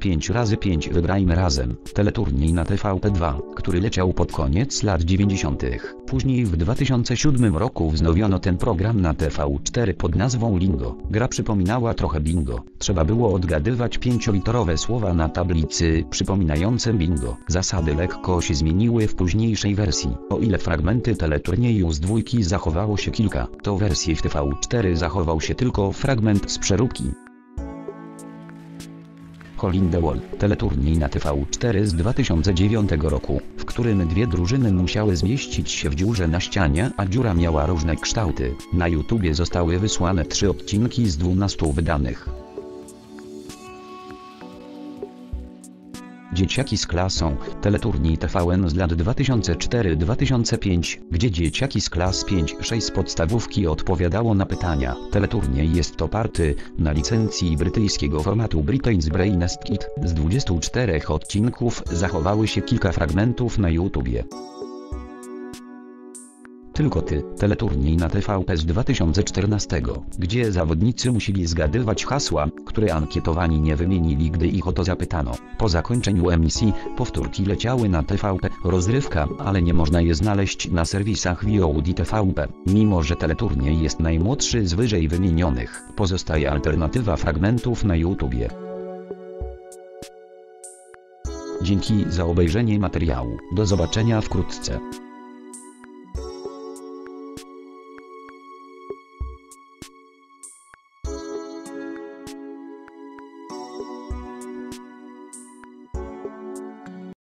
5x5 wygrajmy razem. Teleturniej na TVP2, który leciał pod koniec lat 90. Później w 2007 roku wznowiono ten program na TV4 pod nazwą Lingo. Gra przypominała trochę bingo. Trzeba było odgadywać 5-literowe słowa na tablicy przypominające bingo. Zasady lekko się zmieniły w późniejszej wersji. O ile fragmenty teleturnieju z dwójki zachowało się kilka, to w wersji w TV4 zachował się tylko fragment z przeróbki. Hole in the Wall, teleturniej na TV4 z 2009 roku, w którym dwie drużyny musiały zmieścić się w dziurze na ścianie, a dziura miała różne kształty. Na YouTubie zostały wysłane 3 odcinki z 12 wydanych. Dzieciaki z klasą, teleturniej TVN z lat 2004-2005, gdzie dzieciaki z klas 5-6 z podstawówki odpowiadało na pytania. Teleturniej jest oparty na licencji brytyjskiego formatu Britain's Brainest Kid. Z 24 odcinków zachowały się kilka fragmentów na YouTubie. Tylko ty, teleturniej na TVP z 2014, gdzie zawodnicy musieli zgadywać hasła, które ankietowani nie wymienili, gdy ich o to zapytano. Po zakończeniu emisji, powtórki leciały na TVP, rozrywka, ale nie można je znaleźć na serwisach VOD TVP. Mimo że teleturniej jest najmłodszy z wyżej wymienionych, pozostaje alternatywa fragmentów na YouTubie. Dzięki za obejrzenie materiału. Do zobaczenia wkrótce.